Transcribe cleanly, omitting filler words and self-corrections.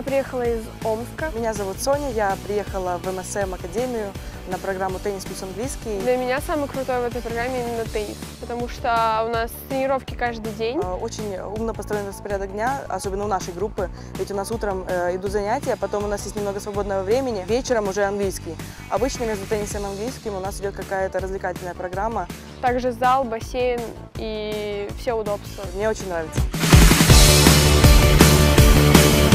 приехала из Омска. Меня зовут Соня, я приехала в MSM Академию на программу «Теннис плюс английский». Для меня самое крутое в этой программе именно теннис, потому что у нас тренировки каждый день. Очень умно построен распорядок дня, особенно у нашей группы, ведь у нас утром идут занятия, потом у нас есть немного свободного времени, вечером уже английский. Обычно между теннисом и английским у нас идет какая-то развлекательная программа. Также зал, бассейн и все удобства. Мне очень нравится.